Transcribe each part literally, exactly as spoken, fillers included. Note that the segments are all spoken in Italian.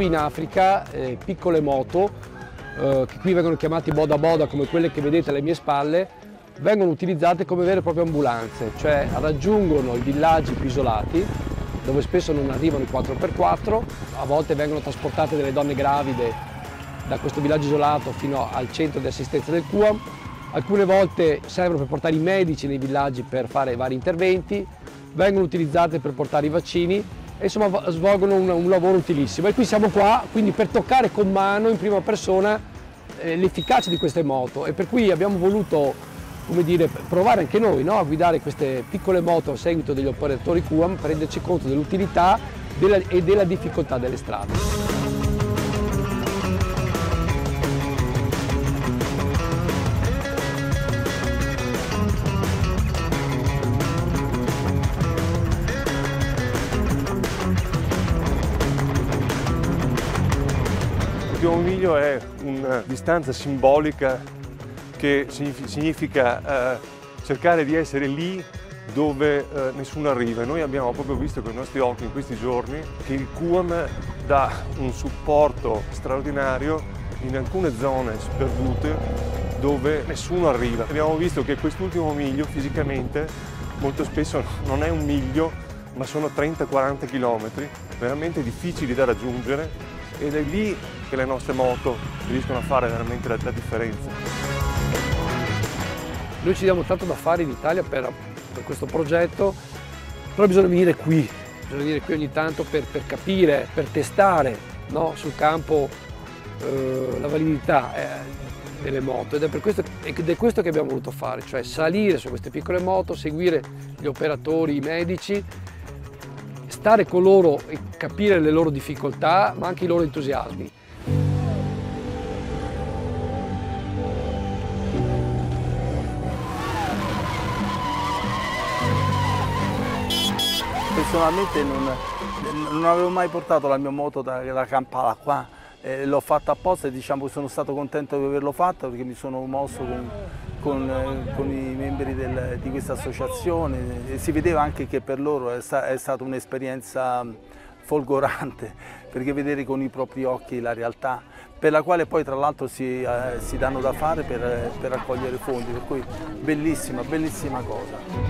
qui in Africa eh, piccole moto, eh, che qui vengono chiamate boda boda, come quelle che vedete alle mie spalle, vengono utilizzate come vere e proprie ambulanze, cioè raggiungono i villaggi più isolati, dove spesso non arrivano i quattro per quattro, a volte vengono trasportate delle donne gravide da questo villaggio isolato fino al centro di assistenza del Q A M, alcune volte servono per portare i medici nei villaggi per fare vari interventi, vengono utilizzate per portare i vaccini e insomma svolgono un, un lavoro utilissimo. E qui siamo qua quindi per toccare con mano in prima persona eh, l'efficacia di queste moto, e per cui abbiamo voluto, come dire, provare anche noi, no, a guidare queste piccole moto a seguito degli operatori Q A M per renderci conto dell'utilità della, e della difficoltà delle strade. Il primo miglio è una distanza simbolica che significa eh, cercare di essere lì dove eh, nessuno arriva. E noi abbiamo proprio visto con i nostri occhi in questi giorni che il Q A M dà un supporto straordinario in alcune zone sperdute dove nessuno arriva. Abbiamo visto che quest'ultimo miglio fisicamente molto spesso non è un miglio, ma sono trenta quaranta chilometri, veramente difficili da raggiungere, ed è lì che le nostre moto riescono a fare veramente la, la differenza. Noi ci diamo tanto da fare in Italia per, per questo progetto, però bisogna venire qui, bisogna venire qui ogni tanto per, per capire, per testare, no, sul campo eh, la validità eh, delle moto, ed è, per questo, ed è questo che abbiamo voluto fare, cioè salire su queste piccole moto, seguire gli operatori, i medici, stare con loro e capire le loro difficoltà, ma anche i loro entusiasmi. Personalmente non, non avevo mai portato la mia moto da, da Kampala qua, eh, l'ho fatta apposta e diciamo, sono stato contento di averlo fatto perché mi sono mosso con, con, eh, con i membri del, di questa associazione, e si vedeva anche che per loro è, sta, è stata un'esperienza folgorante, perché vedere con i propri occhi la realtà, per la quale poi tra l'altro si, eh, si danno da fare per, per raccogliere fondi, per cui bellissima, bellissima cosa.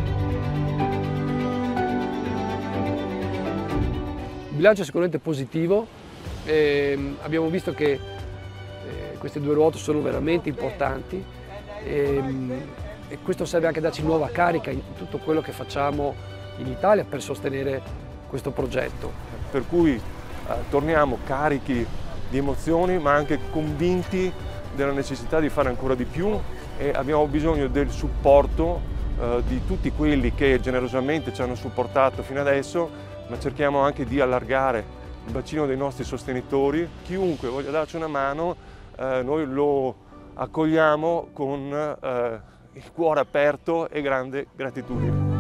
Il bilancio è sicuramente positivo, eh, abbiamo visto che eh, queste due ruote sono veramente importanti e, e questo serve anche a darci nuova carica in tutto quello che facciamo in Italia per sostenere questo progetto. Per cui eh, torniamo carichi di emozioni, ma anche convinti della necessità di fare ancora di più, e abbiamo bisogno del supporto eh, di tutti quelli che generosamente ci hanno supportato fino adesso, ma cerchiamo anche di allargare il bacino dei nostri sostenitori. Chiunque voglia darci una mano, eh, noi lo accogliamo con eh, il cuore aperto e grande gratitudine.